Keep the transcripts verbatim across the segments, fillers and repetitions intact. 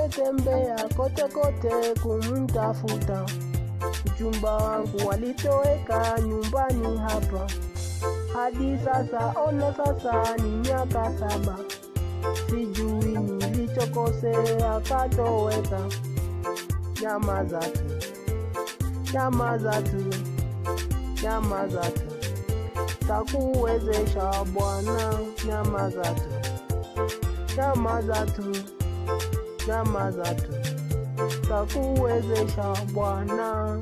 Nimetembea kote kote kumtafuta, mchumba wangu alitoweka nyumbani hapa. Hadi sasa ona sasa ni miaka saba, sijui nilichokosea katoweka. Nyamaza tu, nyamaza tu, nyamaza tu, takuwezesha Bwana. Nyamaza tu, nyamaza tu, nyamaza tu, takuwezesha Bwana.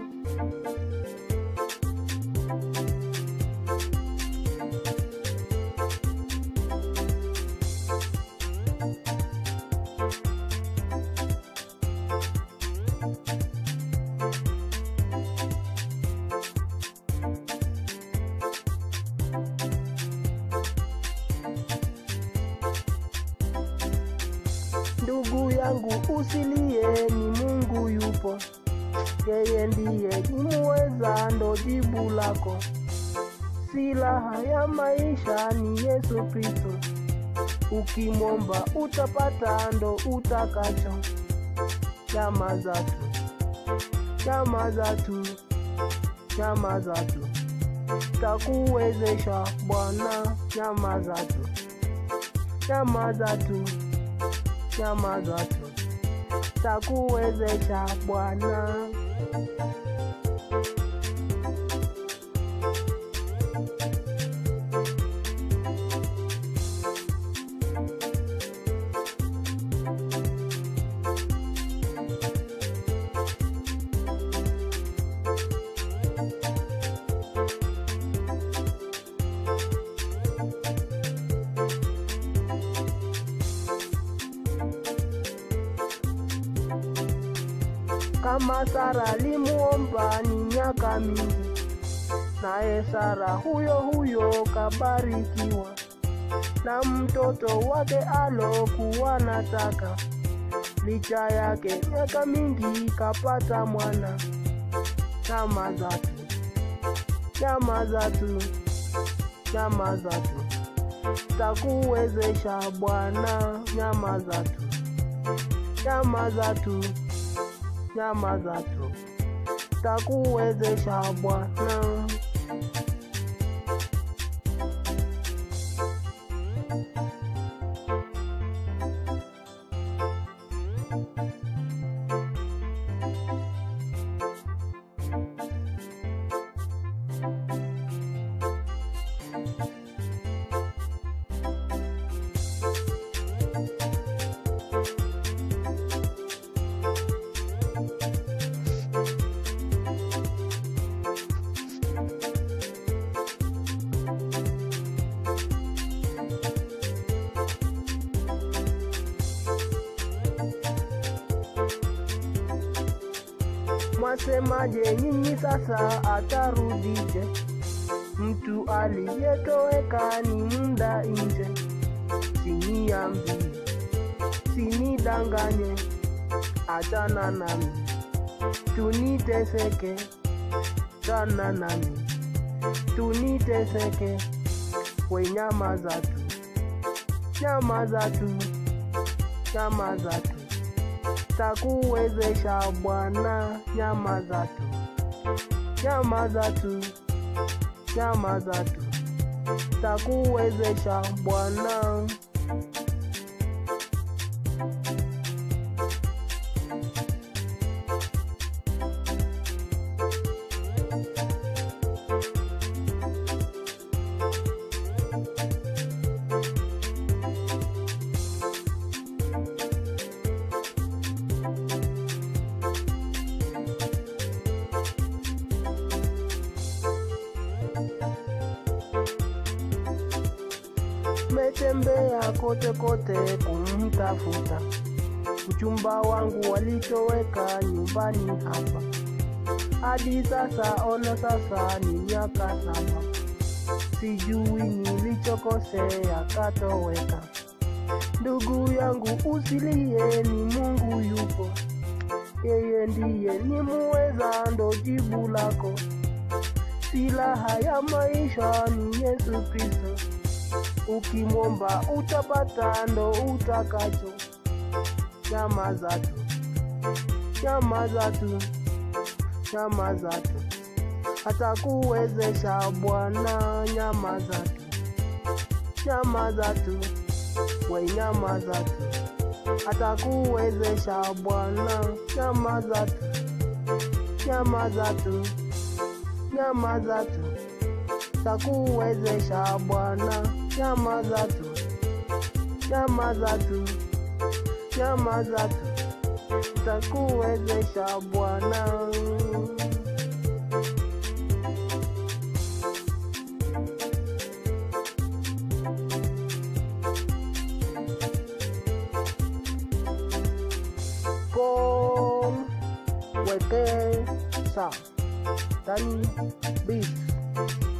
Ndugu yangu usilie, ni Mungu yupo, yeye ndiye muweza, ndo jibu lako. Silaha ya maisha ni Yesu Kristo, ukimwomba utapata ndo utakacho. Nyamaza tu, nyamaza tu, nyamaza tu, takuwezesha Bwana. Nyamaza tu, nyamaza tu, nyamaza tu, takuwezesha Bwana. Kama Sara limuomba ni miaka mingi, naye Sara huyo huyo kabarikiwa na mtoto wake alokuwa nataka. Licha yake miaka mingi kapata mwana. Nyamaza tu, nyamaza tu, nyamaza tu, takuwezesha Bwana. Nyamaza tu, nyamaza tu, nyamaza tu, takuwezesha Bwana. Mwasemaje nyinyi sasa, atarudije? Mtu aliyetoweka ni muda nje. Siniambie, sinidanganye, achana nami, tuniteseke. Achana nami, tuniteseke. We nyamaza tu, nyamaza tu, nyamaza tu, takuwezesha Bwana. Nyamaza tu, nyamaza tu, nyamaza tu, takuwezesha Bwana. Nimetembea kote kote kumtafuta, mchumba wangu alitoweka nyumbani hapa. Hadi sasa ona sasa ni miaka saba, sijui nilichokosea katoweka. Ndugu yangu usilie, ni Mungu yupo, yeye ndiye ni muweza, ndo jibu lako. Silaha ya maisha ni Yesu Kristo, ukimwomba utapata ndo utakacho. nyamaza tu, nyamaza tu, nyamaza tu, atakuwezesha Bwana, nyamaza tu, nyamaza tu, we nyamaza tu, atakuwezesha Bwana, nyamaza tu, nyamaza tu, nyamaza tu, atakuwezesha Bwana, nyamaza tu, nyamaza tu, nyamaza tu, atakuwezesha Bwana. Wekesa ndani beef